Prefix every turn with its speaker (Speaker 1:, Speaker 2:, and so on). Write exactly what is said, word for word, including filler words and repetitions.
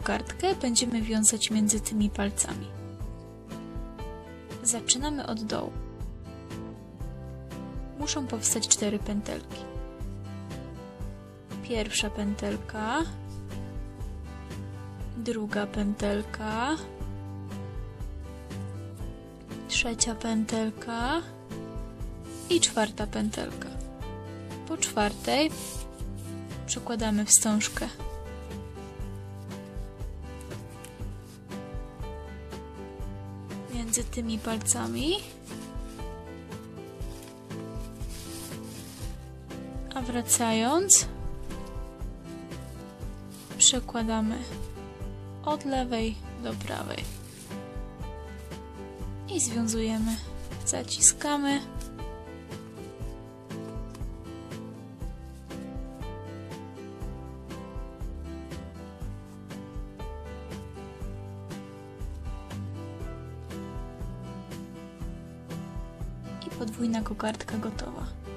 Speaker 1: kokardkę będziemy wiązać między tymi palcami. Zaczynamy od dołu. Muszą powstać cztery pętelki. Pierwsza pętelka, druga pętelka, trzecia pętelka i czwarta pętelka. Po czwartej przekładamy wstążkę. Między tymi palcami, a wracając przekładamy od lewej do prawej i związujemy, zaciskamy. I podwójna kokardka gotowa.